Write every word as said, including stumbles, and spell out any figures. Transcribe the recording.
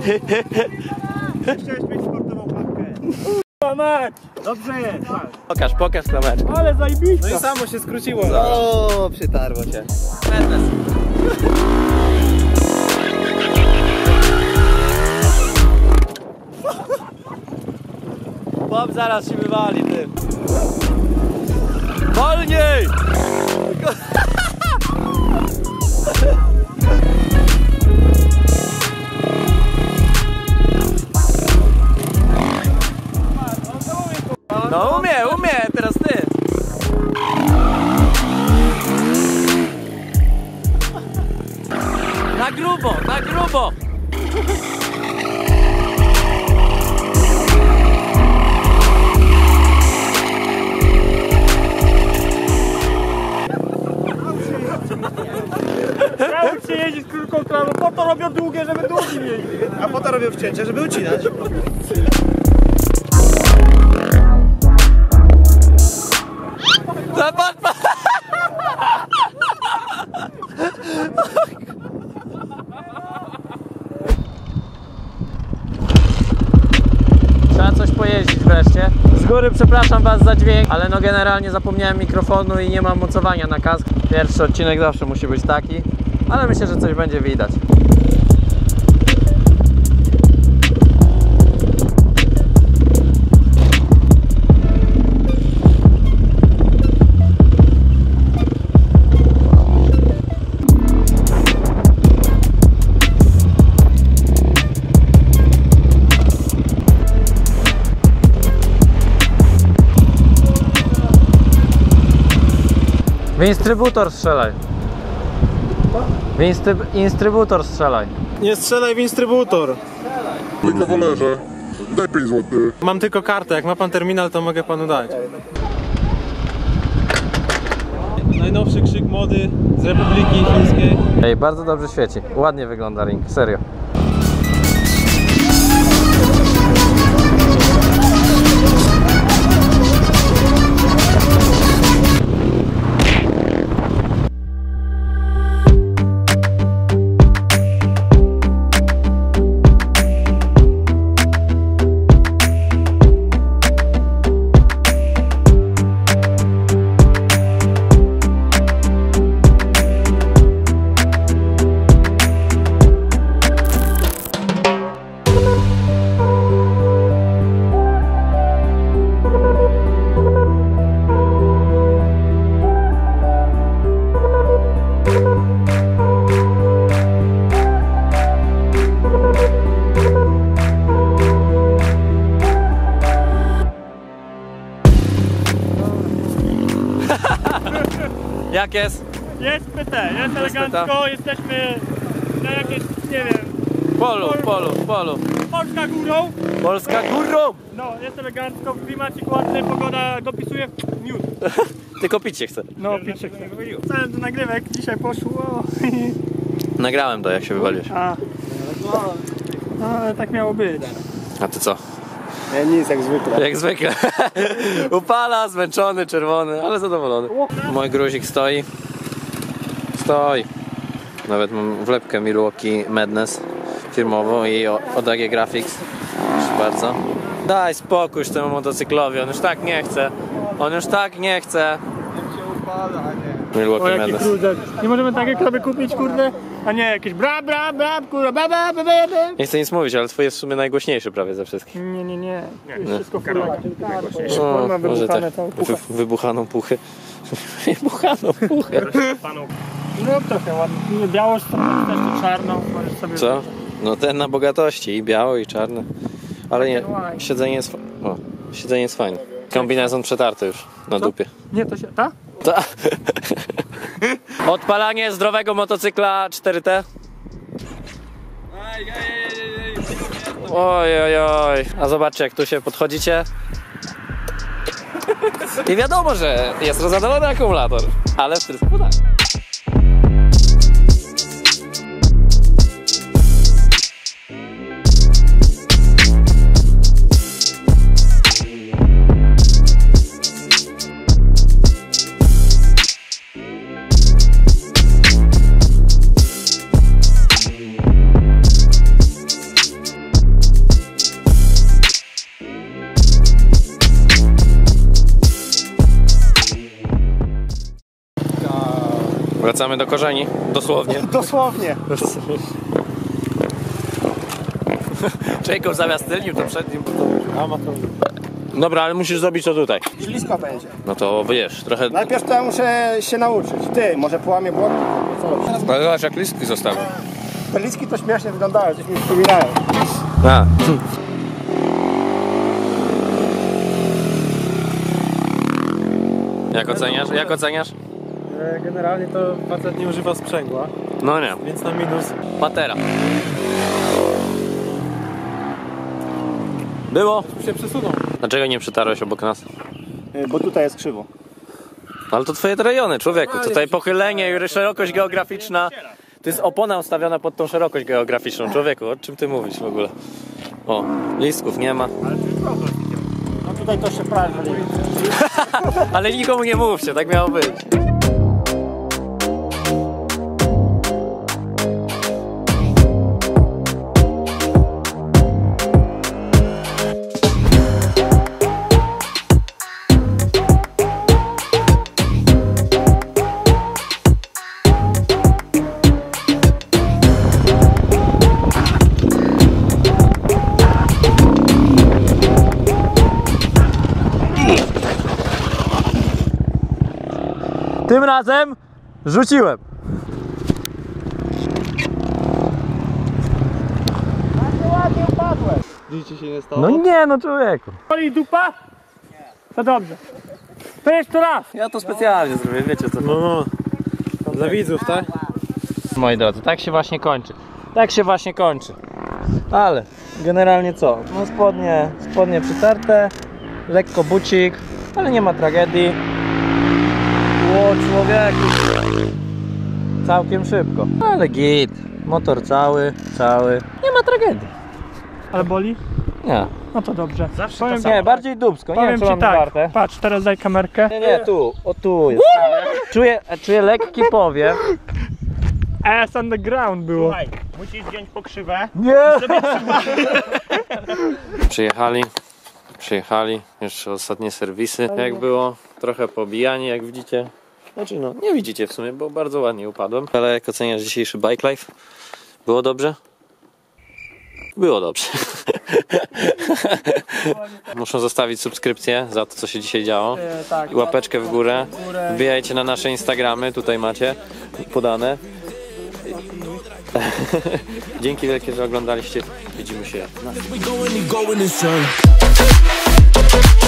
Chciałeś mieć sportową klatkę. Mać! Dobrze jest. Pokaż, pokaż kamerę. Ale zajebiście. No i samo się skróciło. O, przytarło się. Madness. Bob zaraz się wywali, ty. Wolniej! No umie, umie, teraz ty. Na grubo, na grubo. Naucz się jeździć krótką trawą, po to robią długie, żeby długi jeździć. A po to robią wcięcie, żeby ucinać. Zobacz, trzeba coś pojeździć wreszcie. Z góry przepraszam was za dźwięk, ale no generalnie zapomniałem mikrofonu i nie mam mocowania na kask. Pierwszy odcinek zawsze musi być taki, ale myślę, że coś będzie widać. W instrybutor strzelaj. W instry... instrybutor strzelaj. Nie strzelaj w instrybutor. Mikrofonerze, daj pięć złotych. Mam tylko kartę, jak ma pan terminal, to mogę panu dać. Najnowszy krzyk mody z Republiki Chińskiej. Ej, bardzo dobrze świeci. Ładnie wygląda ring, serio. Jak jest? Jest P T, jest elegancko, jesteśmy na jakieś, nie wiem... Polu, polu, polu. Polska górą. Polska górą! No, jest elegancko, klimacik ładny, pogoda dopisuje miód. Tylko pić się chce. No, picie chcę. Wcale do nagrywek dzisiaj poszło. Nagrałem to, jak się wywaliłeś. A, no, ale tak miało być. A ty co? Ja nic, jak zwykle. Jak zwykle. Upala, zmęczony, czerwony, ale zadowolony. Mój gruzik stoi. Stoi. Nawet mam wlepkę Milwaukee Madness firmową i od A G Graphics. Proszę bardzo. Daj spokój już temu motocyklowi, on już tak nie chce. On już tak nie chce. Milwaukee O, jaki Madness. kruzek. Nie możemy takie sobie kupić, kurde? A nie, jakieś bra, bra, bra, kurde, bra, bra, bra, bra, bra. Nie chcę nic mówić, ale twoje jest w sumie najgłośniejszy prawie ze wszystkich. Nie, nie, nie. To jest Nie. wszystko furla. O, Ma może tak. wybuchane całą puchę. Wy, wybuchaną puchę. Wybuchaną puchę. No trochę ładnie. Biało, też to czarno. Możesz sobie Co? No ten na bogatości, i biało, i czarne. Ale nie, siedzenie jest, fa- o, siedzenie jest fajne. Kombinezon przetarty już na dupie. Nie, to się... Ta? Ta. Odpalanie zdrowego motocykla cztery T. Oj, oj, oj. A zobaczcie, jak tu się podchodzicie. I wiadomo, że jest rozładowany akumulator, ale w ten sposób tak. Wracamy do korzeni, dosłownie. Dosłownie. Jacob zamiast tylnym to przednim. Dobra, ale musisz zrobić to tutaj. Ślisko będzie. No to wiesz, trochę... Najpierw to ja muszę się nauczyć. Ty, może połamię błąd? Ale zobacz, jak listki zostały. Te listki to śmiesznie wyglądają, coś mi przypominają. A. Jak oceniasz? Jak oceniasz? Generalnie to facet nie używa sprzęgła, No nie. więc na minus. Patera. Było? Się przesunął. Dlaczego nie przytarłeś obok nas? Bo tutaj jest krzywo. Ale to twoje rejony, człowieku. Tutaj pochylenie i szerokość geograficzna. To jest opona ustawiona pod tą szerokość geograficzną, człowieku. O czym ty mówisz w ogóle? O, listków nie ma. No tutaj to się prawie. Ale nikomu nie mówcie, tak miało być. Tym razem rzuciłem. Ładnie upadłeś. Nic ci się nie stało? No nie, no człowieku. Boli dupa? To dobrze. To jeszcze raz. Ja to specjalnie zrobię, wiecie co. No, dla widzów, tak? Moi drodzy, tak się właśnie kończy. Tak się właśnie kończy. Ale generalnie co? No spodnie, spodnie przytarte, lekko bucik, ale nie ma tragedii. O człowieku. Całkiem szybko. Ale git. Motor cały, cały. Nie ma tragedii. Ale boli? Nie. No to dobrze. Zawsze powiem, Nie, bardziej dubsko. Nie powiem wiem, czy ci mam tak. warte. Patrz, teraz daj kamerkę. Nie, nie, tu. O tu jest. Czuję, czuję lekki powiew. Ass on the ground było. Słuchaj, musisz wziąć pokrzywę. Nie! Przyjechali, przyjechali, jeszcze ostatnie serwisy. Jak było? Trochę pobijanie, jak widzicie. Znaczy no, nie widzicie w sumie, bo bardzo ładnie upadłem. Ale jak oceniasz dzisiejszy bike life? Było dobrze? Było dobrze. Muszę zostawić subskrypcję za to, co się dzisiaj działo. I łapeczkę w górę. Wbijajcie na nasze Instagramy, tutaj macie podane. Dzięki wielkie, że oglądaliście. Widzimy się. We going and going and son.